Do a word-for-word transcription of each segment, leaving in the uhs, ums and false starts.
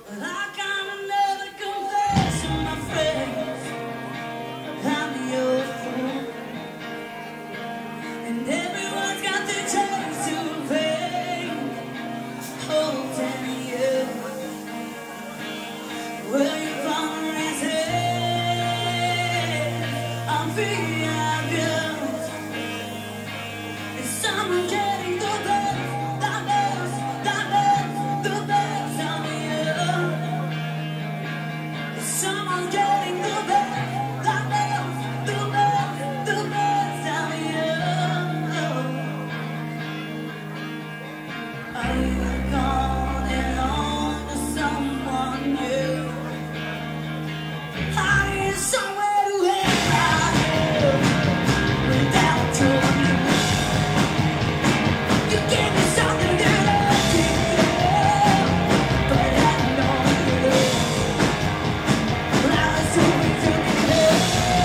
I got another confession, my friends. I'm your fool, and everyone's got their choice to pay. Oh, tell you, will you follow his head? I'm free, I'm good. Is someone getting the best? That knows, that knows the best of you. Is someone getting the best? That knows the best, the best of you. Are you calling on to someone new? Are you somewhere to help without your news? You gave me something that I didn't know, but I know you. Well, I was doing something else.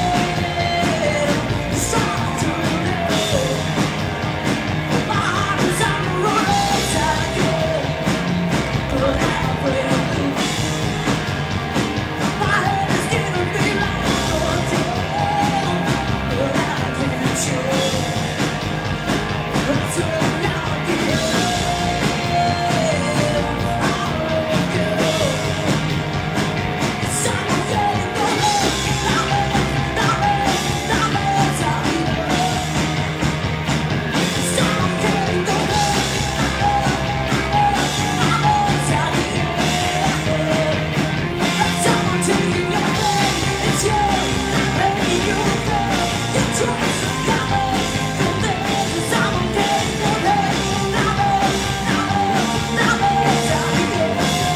Something else. My heart is on the road again, but I'm waiting. My head is giving me like a hotel, but I can't chill. That's all I'll give. Someone getting the best, the best, the best, the best of you. Someone getting the best, the best, the best of you. Someone taking your place, it's you, making you feel your choice. The best, the best, someone getting the best, the best, the best, the best of you.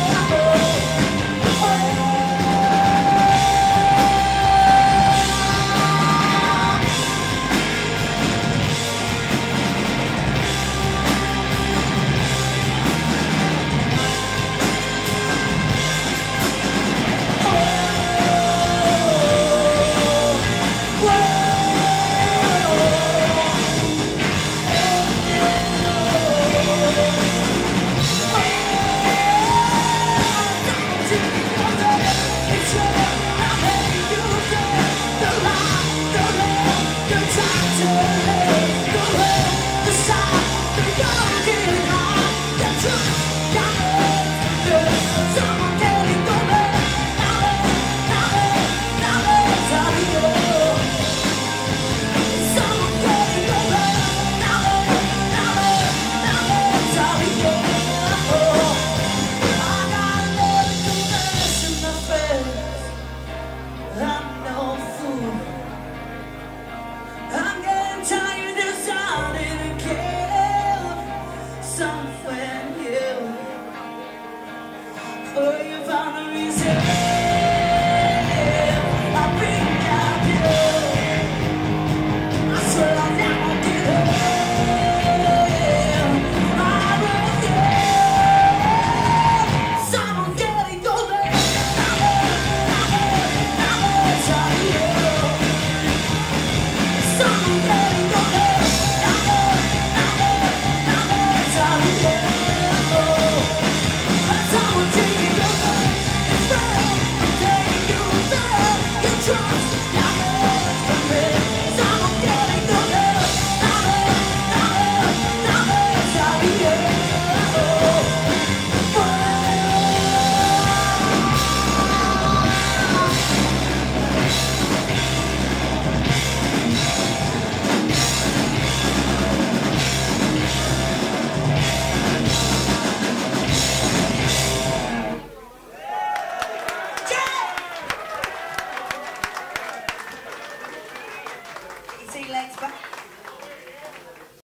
I'm no fool. I'm getting tired of sounding again somewhere new. Oh, you found a reason.